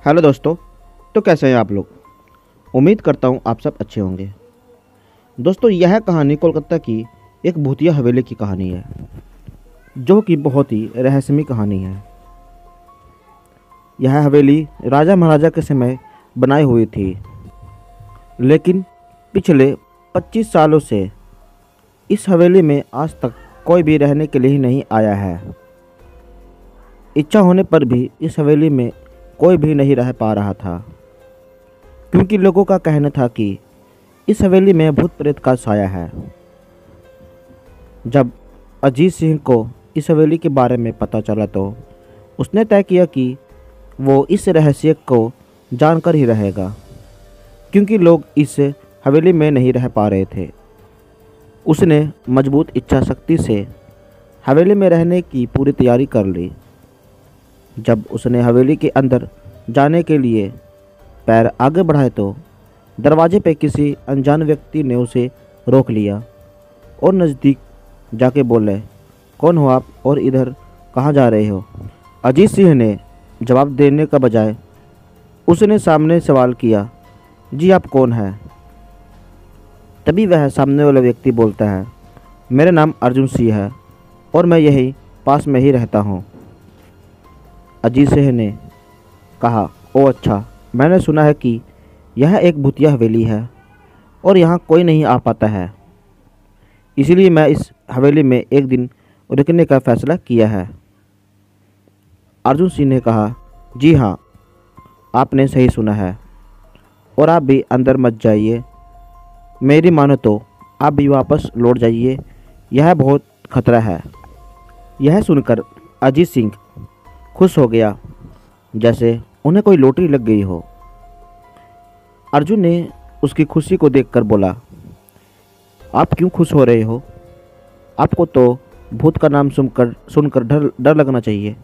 Hello दोस्तों। तो कैसे हैं आप लोग। उम्मीद करता हूं आप सब अच्छे होंगे। दोस्तों, यह कहानी कोलकाता की एक भूतिया हवेली की कहानी है, जो कि बहुत ही रहस्यमय कहानी है। यह हवेली राजा महाराजा के समय बनाई हुई थी, लेकिन पिछले 25 सालों से इस हवेली में आज तक कोई भी रहने के लिए ही नहीं आया है। इच्छा होने पर भी इस हवेली में कोई भी नहीं रह पा रहा था, क्योंकि लोगों का कहना था कि इस हवेली में भूत प्रेत का साया है। जब अजीत सिंह को इस हवेली के बारे में पता चला तो उसने तय किया कि वो इस रहस्य को जानकर ही रहेगा, क्योंकि लोग इस हवेली में नहीं रह पा रहे थे। उसने मजबूत इच्छा शक्ति से हवेली में रहने की पूरी तैयारी कर ली। जब उसने हवेली के अंदर जाने के लिए पैर आगे बढ़ाए तो दरवाजे पे किसी अनजान व्यक्ति ने उसे रोक लिया और नज़दीक जाके बोले, कौन हो आप और इधर कहाँ जा रहे हो। अजीत सिंह ने जवाब देने का बजाय उसने सामने सवाल किया, जी आप कौन हैं। तभी वह सामने वाला व्यक्ति बोलता है, मेरा नाम अर्जुन सिंह है और मैं यही पास में ही रहता हूँ। अजीत सिंह ने कहा, ओ अच्छा, मैंने सुना है कि यह एक भूतिया हवेली है और यहाँ कोई नहीं आ पाता है, इसीलिए मैं इस हवेली में एक दिन रुकने का फैसला किया है। अर्जुन सिंह ने कहा, जी हाँ, आपने सही सुना है और आप भी अंदर मत जाइए। मेरी मानो तो आप भी वापस लौट जाइए, यह बहुत खतरा है। यह सुनकर अजीत सिंह खुश हो गया, जैसे उन्हें कोई लॉटरी लग गई हो। अर्जुन ने उसकी खुशी को देखकर बोला, आप क्यों खुश हो रहे हो। आपको तो भूत का नाम सुनकर डर लगना चाहिए।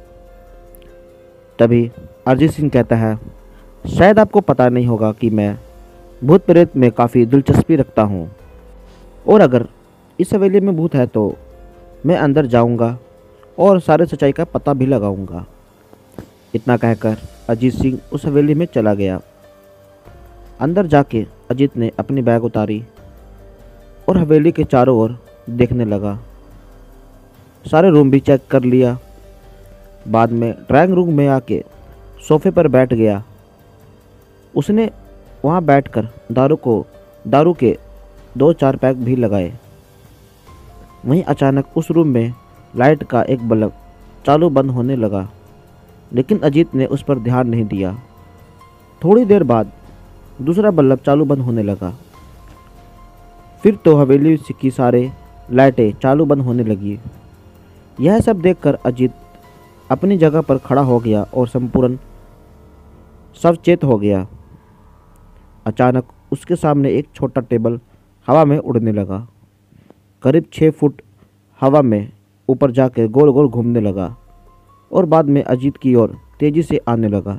तभी अजीत सिंह कहता है, शायद आपको पता नहीं होगा कि मैं भूत प्रेत में काफ़ी दिलचस्पी रखता हूँ, और अगर इस हवेली में भूत है तो मैं अंदर जाऊँगा और सारे सच्चाई का पता भी लगाऊंगा। इतना कहकर अजीत सिंह उस हवेली में चला गया। अंदर जाके अजीत ने अपनी बैग उतारी और हवेली के चारों ओर देखने लगा। सारे रूम भी चेक कर लिया। बाद में ड्राइंग रूम में आके सोफे पर बैठ गया। उसने वहाँ बैठकर दारू के 2-4 पैक भी लगाए। वहीं अचानक उस रूम में लाइट का एक बल्ब चालू बंद होने लगा, लेकिन अजीत ने उस पर ध्यान नहीं दिया। थोड़ी देर बाद दूसरा बल्ब चालू बंद होने लगा। फिर तो हवेली की सारे लाइटें चालू बंद होने लगी। यह सब देखकर अजीत अपनी जगह पर खड़ा हो गया और संपूर्ण सचेत हो गया। अचानक उसके सामने एक छोटा टेबल हवा में उड़ने लगा। करीब 6 फुट हवा में ऊपर जाकर गोल गोल घूमने लगा और बाद में अजीत की ओर तेजी से आने लगा।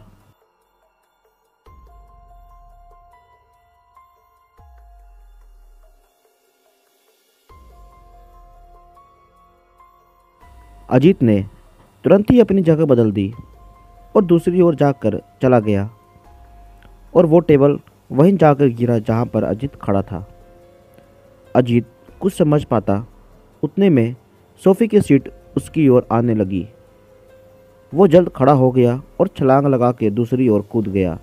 अजीत ने तुरंत ही अपनी जगह बदल दी और दूसरी ओर जाकर चला गया, और वो टेबल वहीं जाकर गिरा जहां पर अजीत खड़ा था। अजीत कुछ समझ पाता उतने में सोफे की सीट उसकी ओर आने लगी। वो जल्द खड़ा हो गया और छलांग लगा के दूसरी ओर कूद गया,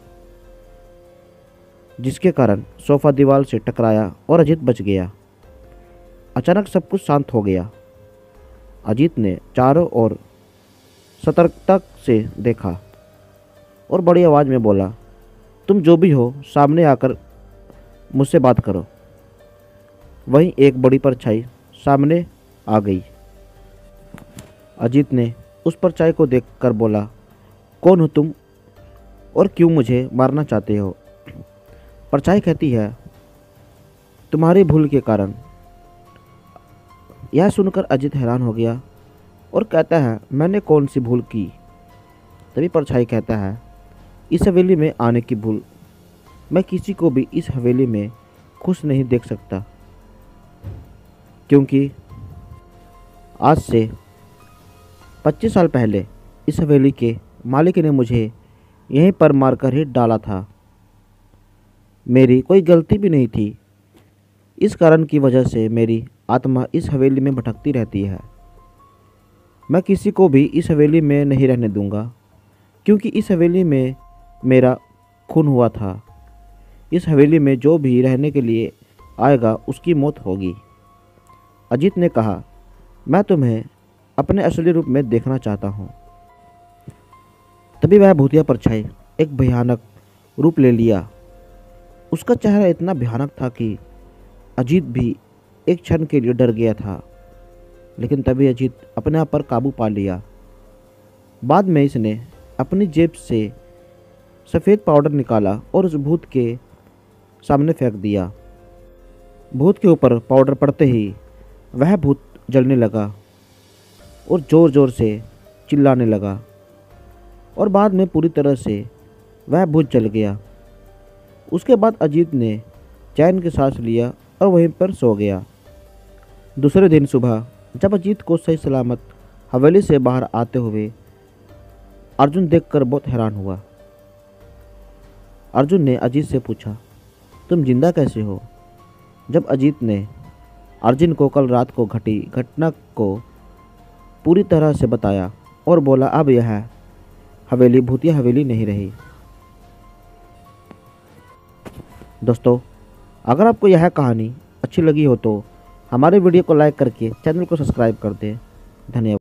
जिसके कारण सोफा दीवार से टकराया और अजीत बच गया। अचानक सब कुछ शांत हो गया। अजीत ने चारों ओर सतर्कता से देखा और बड़ी आवाज़ में बोला, तुम जो भी हो सामने आकर मुझसे बात करो। वहीं एक बड़ी परछाई सामने आ गई। अजीत ने उस परछाई को देखकर बोला, कौन हो तुम और क्यों मुझे मारना चाहते हो। परछाई कहती है, तुम्हारी भूल के कारण। यह सुनकर अजीत हैरान हो गया और कहता है, मैंने कौन सी भूल की। तभी परछाई कहता है, इस हवेली में आने की भूल। मैं किसी को भी इस हवेली में खुश नहीं देख सकता, क्योंकि आज से 25 साल पहले इस हवेली के मालिक ने मुझे यहीं पर मारकर ही डाला था। मेरी कोई गलती भी नहीं थी। इस कारण की वजह से मेरी आत्मा इस हवेली में भटकती रहती है। मैं किसी को भी इस हवेली में नहीं रहने दूंगा, क्योंकि इस हवेली में मेरा खून हुआ था। इस हवेली में जो भी रहने के लिए आएगा उसकी मौत होगी। अजीत ने कहा, मैं तुम्हें अपने असली रूप में देखना चाहता हूँ। तभी वह भूतिया परछाई एक भयानक रूप ले लिया। उसका चेहरा इतना भयानक था कि अजीत भी एक क्षण के लिए डर गया था, लेकिन तभी अजीत अपने आप पर काबू पा लिया। बाद में इसने अपनी जेब से सफ़ेद पाउडर निकाला और उस भूत के सामने फेंक दिया। भूत के ऊपर पाउडर पड़ते ही वह भूत जलने लगा और ज़ोर ज़ोर से चिल्लाने लगा, और बाद में पूरी तरह से वह भूत जल गया। उसके बाद अजीत ने चैन की सांस लिया और वहीं पर सो गया। दूसरे दिन सुबह जब अजीत को सही सलामत हवेली से बाहर आते हुए अर्जुन देखकर बहुत हैरान हुआ। अर्जुन ने अजीत से पूछा, तुम जिंदा कैसे हो? जब अजीत ने अर्जुन को कल रात को घटी घटना को पूरी तरह से बताया और बोला, अब यह हवेली भूतिया हवेली नहीं रही। दोस्तों, अगर आपको यह कहानी अच्छी लगी हो तो हमारे वीडियो को लाइक करके चैनल को सब्सक्राइब कर दें। धन्यवाद।